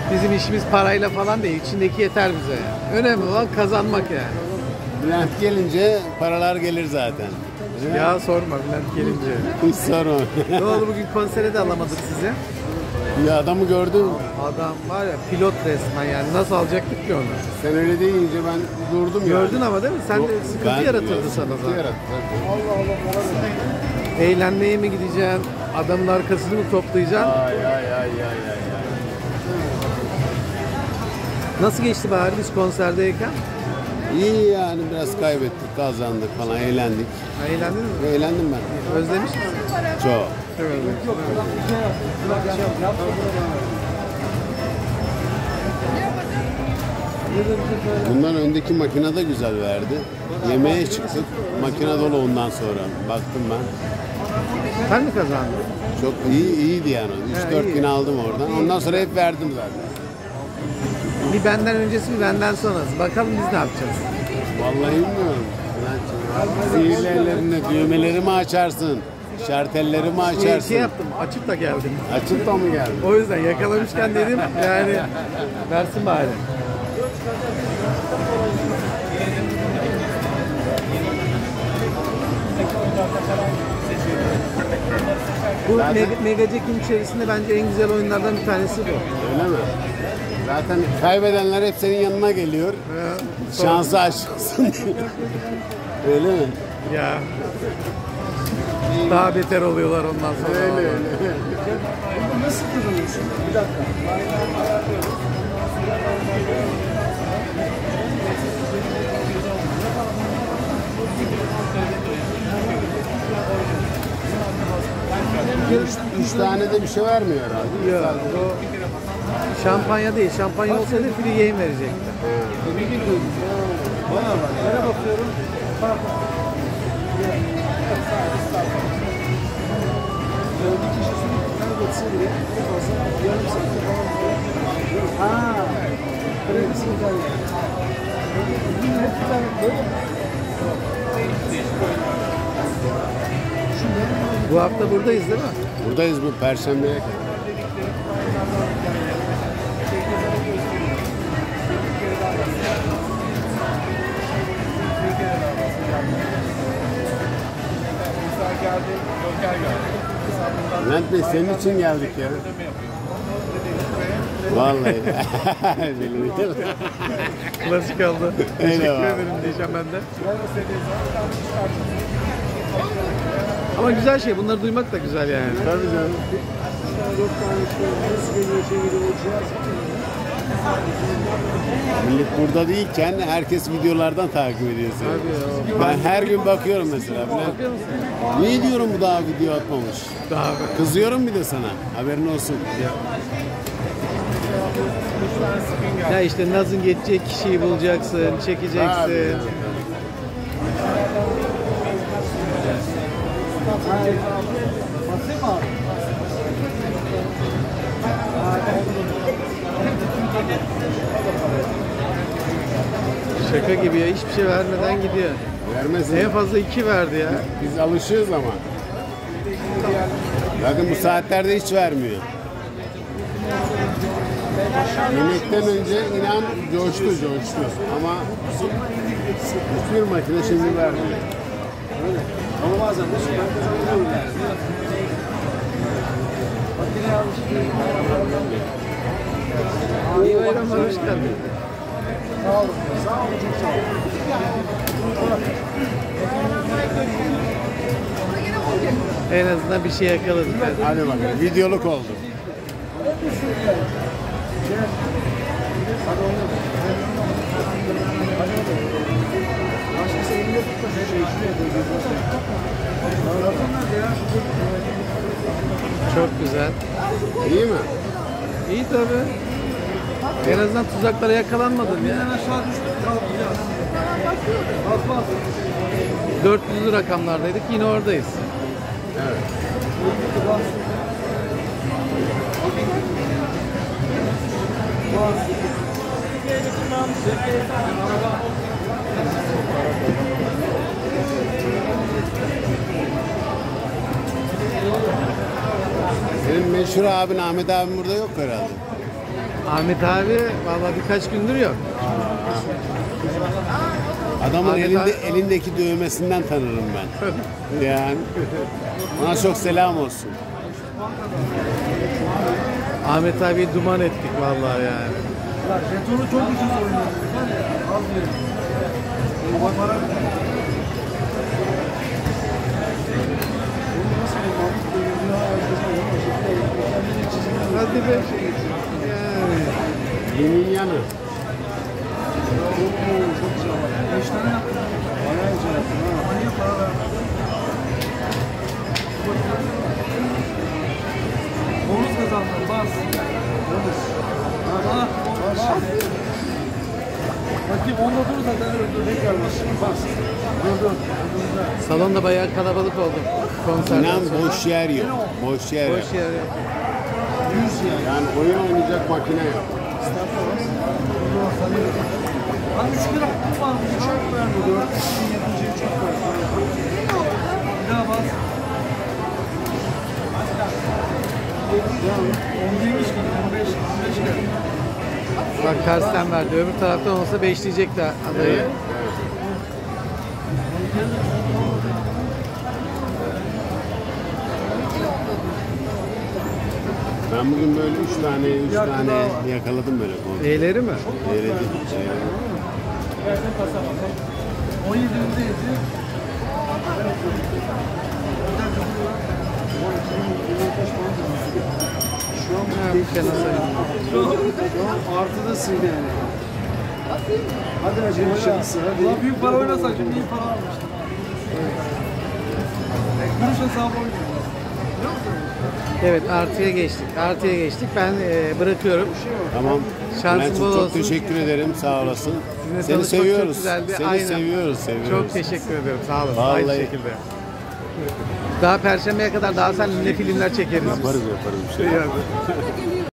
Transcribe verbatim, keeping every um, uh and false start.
Bizim işimiz parayla falan değil. İçindeki yeter bize yani. Önemli olan kazanmak yani. Bülent gelince paralar gelir zaten. Ya sorma Bülent gelince. Hiç sorma. Ne oldu bugün konsere de alamadık sizi? Ya adamı gördün mü? Adam var ya pilot resmen yani. Nasıl alacaktık ki onu? Sen öyle deyince ben durdum ya. Gördün ama değil mi? Sen de sıkıntı Ben- yaratırdı sana sıkıntı zaten. yarattı. Eğlenmeye mi gideceksin? Adamın arkasını mı toplayacaksın? Ay ay ay ay ay ay. Nasıl geçti bari biz konserdeyken? İyi yani biraz kaybettik, kazandık falan, eğlendik. Ha, eğlendin mi? Eğlendim ben. Özlemiş misin? Çok. Çok özlemiş. Bundan öndeki makine de güzel verdi. Yemeğe çıktık. Makine dolu ondan sonra. Baktım ben. Sen mi kazandın? Çok iyi iyiydi yani. Ha, üç dört iyi. gün aldım oradan. Ondan sonra hep verdim zaten. Bir benden öncesi bir benden sonrası. Bakalım biz ne yapacağız? Vallahi bilmiyorum. Sihirli ellerinle düğmeleri mi açarsın? Şartelleri mi Şey, açarsın? şey yaptım, açıp da geldim. Açıp da mı geldin? O yüzden yakalamışken dedim yani versin bari. Bu Zaten- Meg- Megajack'in içerisinde bence en güzel oyunlardan bir tanesi bu. Öyle mi? Zaten kaybedenler hep senin yanına geliyor. Ya, sonra- Şansı açılsın diye. Öyle mi? Ya. Daha beter oluyorlar ondan sonra. Öyle öyle. Nasıl kırılıyorsun? Bir dakika. Üç, üç tane de bir şey vermiyor herhalde. Ya, o şampanya değil. Şampanya olsaydı free game verecekti. Bana bak. Nereye bakıyorum? Bak. Bir kişi sürekli geçse bile en fazla yarım saatte falan. Ha. Kredisi güzel. Yine hep bir tane böyle. Bu hafta buradayız değil mi? Buradayız bu Perşembe'ye kadar. Bülent Bey senin için geldik ya. Vallahi. Bilmiyorum. Klasik oldu. Öyle Teşekkür var. ederim diyeceğim ben de. Ama güzel şey. Bunları duymak da güzel yani. Tabii canım. Dört tane şey nasıl geliyor şey geliyor o cihaz. Millet burada değilken herkes videolardan takip ediyor seni. Tabii ya. Ben her gün bakıyorum mesela. Bülent, Bakıyor musun? niye diyorum bu daha video atmamış? Daha Kızıyorum bir de sana. Haberin olsun. Ya işte Naz'ın geçecek kişiyi bulacaksın, çekeceksin. Abi. Basayım mı abi? Şaka gibi ya. Hiçbir şey vermeden gidiyor. Vermesin. En fazla iki verdi ya. Biz alışıyoruz ama. Bakın bu saatlerde hiç vermiyor. Yemekten önce inan coştu coştu ama hiçbir makine şimdi vermiyor. Öyle. Ama bazen de süper kazanıyor. Makineye alışıyor. İyi bayramlar, hoş geldin. Sağ olun. Sağ olun. Çok sağ olun. En azından bir şey yakaladık. Hadi bakalım videoluk oldu. Başkası elinde tutma şu şeyi şuraya koy. Çok güzel. İyi mi? İyi tabii. En azından tuzaklara yakalanmadın ya. Aşağı düştük kalkacağız. Bas bas. dört yüzlü rakamlardaydık, yine oradayız. Evet. Bas. Bas. Senin meşhur abin Ahmet abim burada yok herhalde. Ahmet abi vallahi birkaç gündür yok. Adamın Ahmet elinde, abi- elindeki dövmesinden tanırım ben. Yani ona çok selam olsun. Ahmet abi duman ettik vallahi yani. Ya jetonu çok ucuz oynuyor. Var ya, az verin. Bak para. Onu nasıl bir Mahmut Bey'in ya arkasına yapma. Kendine çizimler. Hadi be. Yani. Yemin yanı. Çok çok güzel bak. Beş tane yaptın. Bayağı güzel yaptın ha. Ama niye para verdin? Bonus kazandın. Bas. Bonus. Ha, bas. Bakayım onda dur zaten dur. Tekrar bas. Bas. Dur dur. Salonda bayağı kalabalık oldu. Konserden İnan sonra. boş yer yok. Boş yer yok. Boş yer yok. Yüz yani. Yani oyun oynayacak makine yok. Start'a bas. Hani üç kere hakkım varmış. Çok verdi. Dört. Yedinci çok verdi. Bir daha bas. Ya on demiş ki on beş, on beş kere. Bak tersten verdi. Öbür taraftan olsa beşleyecekti adayı. Evet. Ben bugün böyle üç tane, üç tane yakaladım böyle konu. E'leri mi? Seyredim, on yedindeydi. Şu an Ha, bir fena sayılmıyor. Şu an, şu an artıdasın yani. Hadi acaba şansı hadi. Ulan büyük para oynasak şimdi iyi para almıştım. Kuruş hesabı oynuyor. Evet artıya geçtik. Artıya geçtik. Ben e, bırakıyorum. Tamam. Şansın Bülent'cim, bol çok olsun. teşekkür ederim. Sağ olasın. Sizinle Seni tanışmak çok seviyoruz. güzeldi. Seni Aynen. seviyoruz, seviyoruz. Çok teşekkür ederim. Sağ olun. Vallahi. Aynı şekilde. Daha Perşembe'ye kadar daha seninle filmler çekeriz biz. Yaparız yaparız bir şey. İyi hadi.